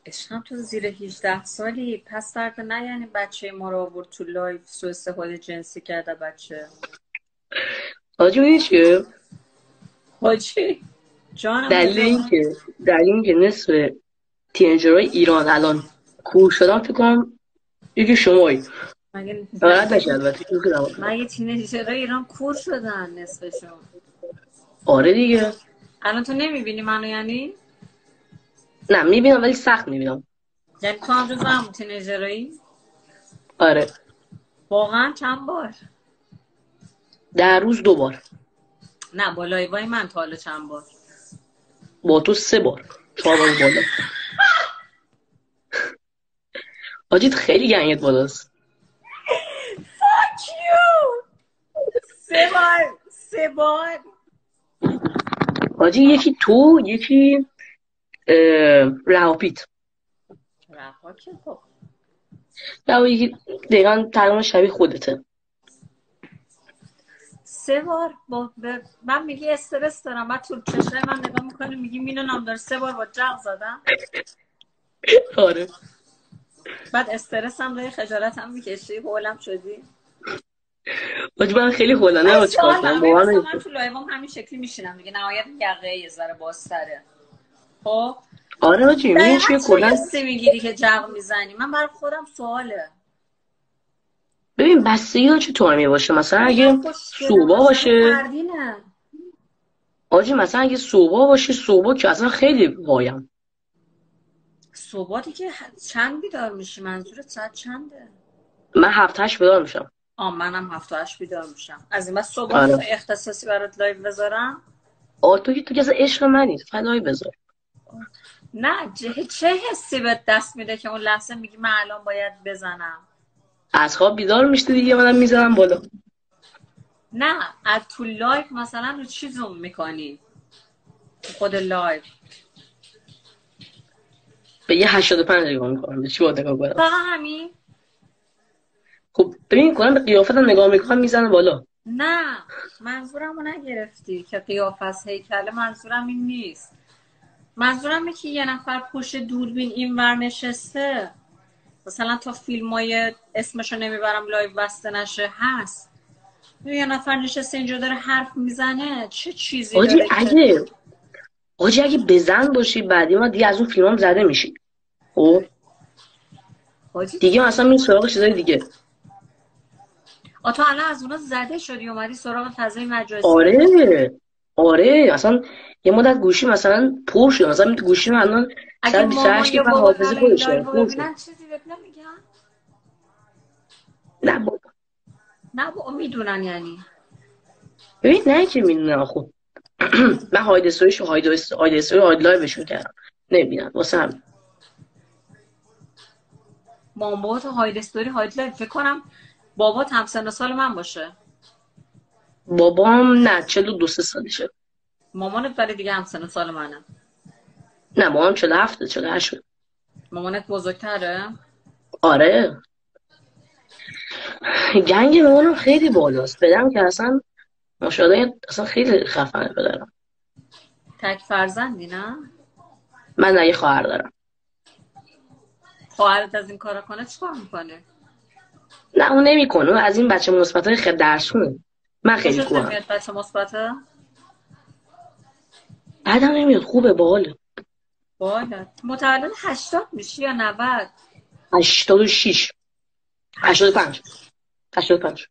عشقم تو زیر 18 سالی، پس فرق نه، یعنی بچه ما رو آورد تو لایف سوء استفاده جنسی کرده بچه. حاجی می‌دونی چیه؟ حاجی جانم دلیل بگو. این که دلیل این که نصف تینیجرهای ایران الان کور شدن فکر کنم یکی شمایی. مگه ناراحت نشی البته چون که نباشه. مگه تینیجرهای ایران کور شدن نصفشون؟ آره دیگه. الان تو نمیبینی منو یعنی؟ نه میبینم ولی سخت میبینم. یعنی تو هم جزو همون تینیجرایی؟ آره. واقعا چند بار؟ در روز 2 بار. نه با لایوای من تا حالا چند بار؟ با تو 3 بار 4 بار بالا. حاجی خیلی گنگت بالاست. Fuck you! 3 بار 3 بار. حاجی یکی تو یکی رهاپیت. رفا که خب یا یکی دقیقا تقریبا شبیه خودته. 3 بار من میگی استرس دارم، بعد تو چشای من نگاه میکنی میگی مینونم داره 3 بار با جغ زدم. آره. بعد استرس هم داری، خجالت هم میکشی، هولم شدی. حاجی من خیلی هولنه من با چیکار سوال کنم دارم، ببین باور مثلا من نمیشه. تو لایوام همین شکلی میشینم دیگه، نهایت یقه یه ذره بازتره. خب آره حاجی میدونی دقیقا چیه چه کلا. حسی میگیری که جغ میزنی؟ من برای خودم سواله. ببین بستگی داره چه تایمی باشه، مثلا اینقدر اگه خوشگله صبح ماشاءالله، باشه. فردینه. حاجی مثلا اگه صبح باشه، صبح که اصلا خیلی وایم. صبحاتی که چند بیدار میشی؟ منظورت ساعت چنده؟ من 7 8 بیدار میشم. منم 7 و 8 بیدار میشم. از این بعد صبح آره. میخوای اختصاصی برات لایو بذارم؟ تو که اصلا عشق منی، فدای بذار. نه چه حسی بهت دست میده که اون لحظه میگی من الان باید بزنم؟ از خواب بیدار میشتی دیگه، منم میزنم بالا. نه از تو لایو مثلا رو چی زوم میکنی؟ خود لایو به یه 85 نگاه میکنم، به چی باید نگاه کنم؟ فقط همین؟ خب ببین کنم به قیافتم نگاه میکنم میزنه بالا. نه منظورمو نگرفتی که قیافه هیکله، منظورم این نیست. منظورم اینه که یه نفر پشت دوربین این ور نشسته، مثلا تا فیلمای اسمشو نمیبرم لایو بسته نشه هست، یه نفر نشسته اینجا داره حرف میزنه، چه چیزی حاجی داره که اگه حاجی اگه بزن باشی بعدی ما دیگه از اون فیلمام زده میشی. خب حاجی دیگه مثلا می سراغ چیزای دیگه. تو الان از اونا زده شدی اومدی سراغ فضای مجازی؟ آره. آره اصلا یه مدت گوشی مثلا پر شد، مثلا گوشی من الان اگه مامان 128 یا گیگ بابا حافظه الان این خودش داره، لایو پر شد. ببینن چیزی بهت نمیگن؟ نه بابا. نه بابا میدونن یعنی. ببین نه که میدونم خب. من هاید استوریش و هاید استوری هاید لایوشون کردم، نمیبینم واسه هم. مامان بابا تو هاید استوری هاید لایو، فکر کنم بابا هم سن و سال من باشه. بابام نه 42 3 سالشه. مامانت ولی دیگه هم سن و سال منه. نه بابام 47 48 شد. مامانت بزرگتره؟ آره. گنگ مامانم خیلی بالاست، بدم که اصلا ماشاءالله اصلا خیلی خفنه پدرم. تک فرزندی نه؟ من نه یه خواهر دارم. خواهرت از این کارا کنه چیکار میکنه؟ نه اون نمیکنه، اون از این بچه مثبتای خیلی درسونه. من خیلی خوشت کوهم. نمیاد بچه مثبته؟ بعدم نمیاد، خوبه باحاله. باید متولد 80 میشی یا 90؟ 86. 85. 85.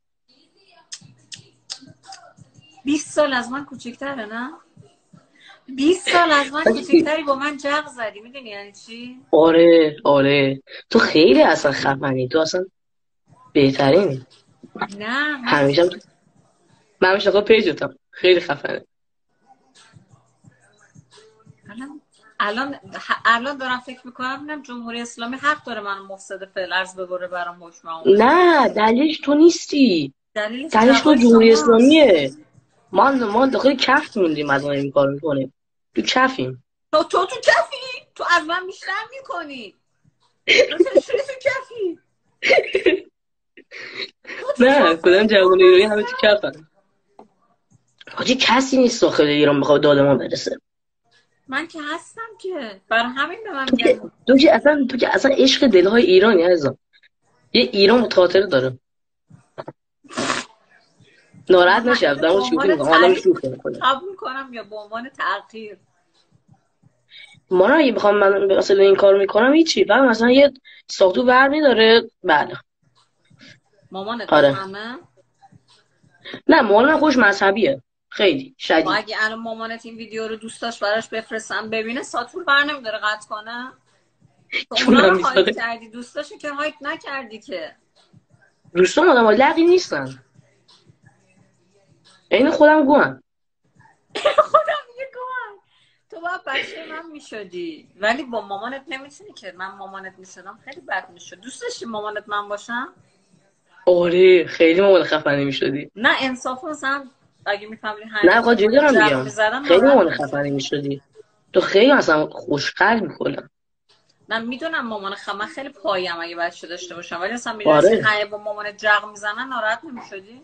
20 سال از من کوچیک‌تره نه؟ 20 سال از من حاجی کوچیک‌تری، با من جغ زدی، میدونی یعنی چی؟ آره آره. تو خیلی اصلا خفنی، تو اصلا بهترینی. نه همیشه هم تو. من همیشه تو پیجتم خیلی خفنه. الان الان دارم فکر میکنم ببینم جمهوری اسلامی حق داره منو مفسد فعل ارز ببره برام حکم اومده. نه دلیلش تو نیستی. دلیلش دلیلش تو جوای جمهوری شماست. اسلامیه. ما داخل کف موندیم از این کار میکنیم. تو کفیم. تو کفی؟ تو از من بیشتر میکنی. تو چجوری تو کفی؟ تو نه کفی؟ کدام جوون ایرانی همه تو کفن. حاجی کسی نیست داخل ایران بخواد داد ما برسه. من که هستم که برای همین به من تو که میگن. تو که اصلا عشق دلهای ایرانی عزیزم. یه ایران متقاطر داره. ناراحت من نشه، اینو به دارم شوخی عنوان میکنم، آدم تعریف شوخی میکنه. قبول کنم یا به عنوان تحقیر؟ ما اگه بخوام من مثلا این کارو میکنم هیچی، فقط مثلا یه ساختو ور میداره. بله. مامانت آره. همه؟ نه مامان من خوش مذهبیه، خیلی و شدید. اگه الان مامانت این ویدیو رو دوست داشت براش بفرستم ببینه، ساتور بر نمیداره قطع کنه؟ تو اونا چونم رو هایت میذاره. کردی، دوست داشتی که هایت نکردی که. دوستان آدم ها لقی نیستن، عین خودم گوهم. خودم میگه گوهر تو باید بچه من میشدی، ولی با مامانت نمیتونی که. من مامانت میشدم خیلی بد میشد. دوست داشتی مامانت من باشم؟ آره خیلی مامان خفنی میشدی. نه انصافا مثلا اگه میفهمیدی نه همین بخواد جدی دارم جغ میگم، میزدم خیلی ناراحت مامان خفنی میشدی. میشدی. تو خیلی اصلا خوشقلب میکنم. من میدونم مامان من خیلی پایم اگه بچه داشته باشم، ولی اصلا میدونستی آره همه با مامان جغ میزنن ناراحت نمیشدی؟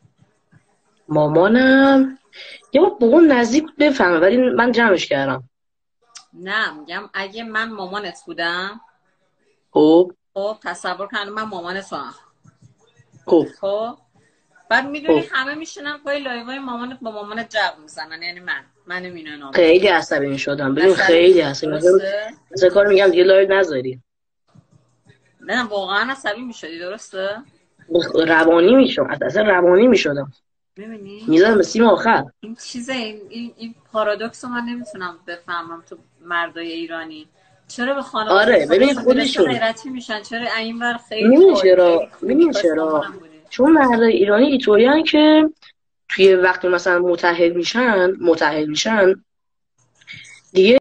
مامانم یه بار بابام نزدیک بود بفهمه، ولی من جمعش کردم. نه میگم اگه من مامانت بودم، خب خب تصور کن من مامان تو هم، خب خب بعد میدونی خب همه میشنن پای لایوهای مامانت با مامانت جغ میزنن، یعنی من مینا نامی خیلی عصبی میشدم، ببین عصبی خیلی میشدی عصبی میشدم. درسته؟ مثلا کار میگم دیگه لایو نذاری. نه واقعا عصبی میشدی درسته؟ روانی میشم، اصلا روانی میشدم، میبینی؟ میزدم به سیم آخر. این چیزه، این پارادوکس رو من نمیتونم بفهمم تو مردای ایرانی چرا به خانواده آره ببین خودشون میرسه خودشون، غیرتی میشن، چرا این ور خیلی میدونی پایه خیلی چرا کولی، میدونی کاش چرا مامانم بودی. چون مردای ایرانی اینطورین که توی وقتی مثلا متحد میشن دیگه